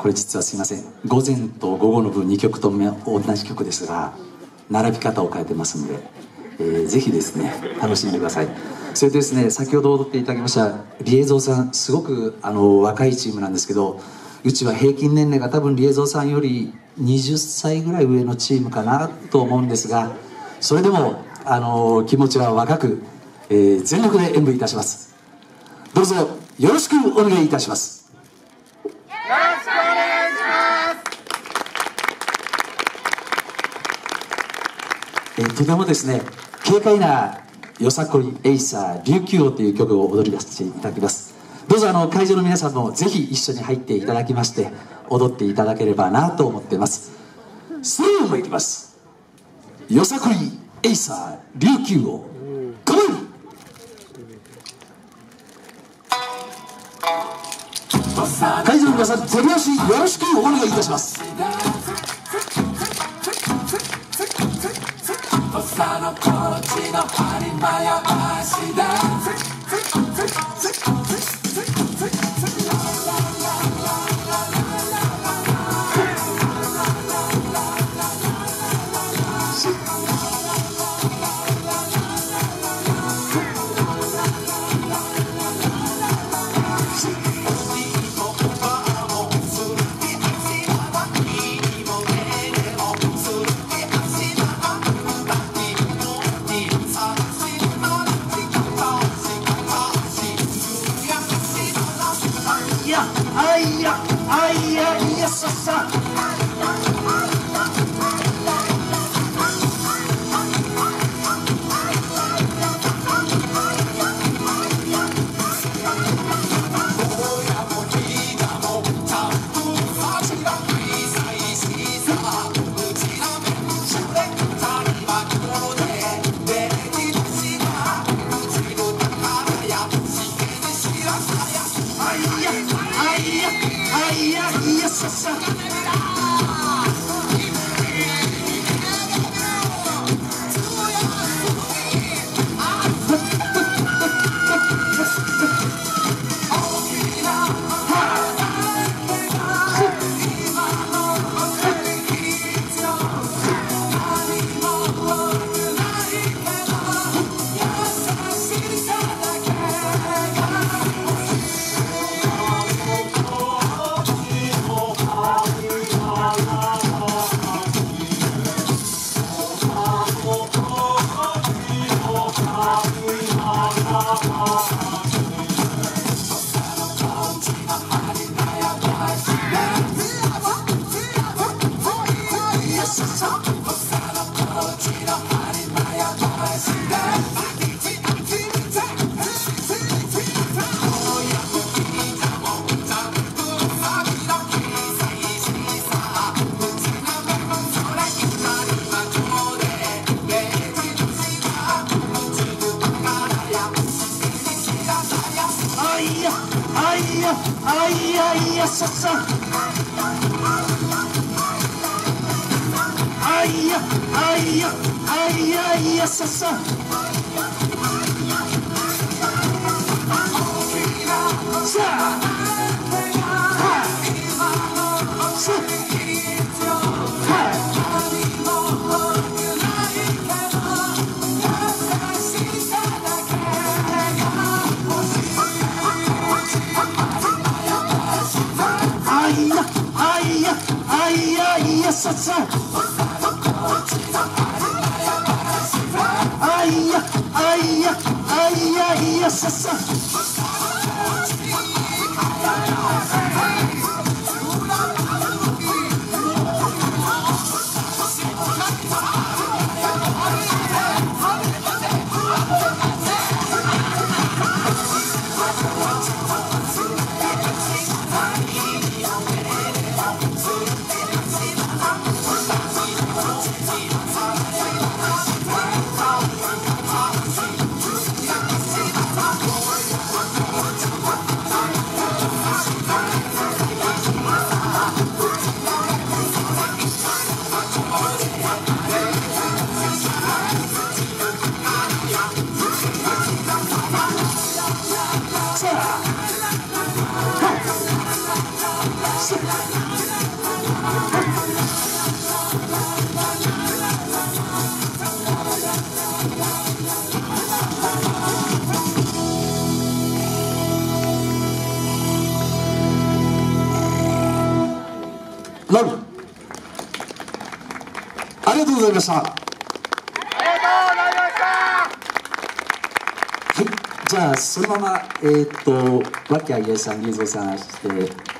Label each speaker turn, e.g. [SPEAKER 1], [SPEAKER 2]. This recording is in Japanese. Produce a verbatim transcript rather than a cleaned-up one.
[SPEAKER 1] これ実はすいません、午前と午後の分にきょくとも同じ曲ですが並び方を変えてますんで、えー、ぜひですね楽しんでください。それでですね、先ほど踊っていただきましたリエゾーさん、すごくあの若いチームなんですけど、うちは平均年齢が多分リエゾーさんよりにじゅっさいぐらい上のチームかなと思うんですが、それでもあの気持ちは若く、えー、全力で演舞いたします。どうぞよろしくお願いいたします。
[SPEAKER 2] よろしくお願いします。
[SPEAKER 1] えー、とてもですね軽快なよさこいエイサー琉球王という曲を踊り出していただきます。どうぞあの会場の皆さんもぜひ一緒に入っていただきまして踊っていただければなと思っています。それでは参ります。よさこいエイサー琉球王、カモン。会場の皆さん、手拍子よろしくお願いいたします。あいやあいやいやささあいやいやささあいやあいやあいやいやさささあささあいやあいやあいやいやささラブありがとうございました。
[SPEAKER 2] ありがとうございました。
[SPEAKER 1] はい、じゃあそのままえー、っと和気あいあいさん、リーゾーさんして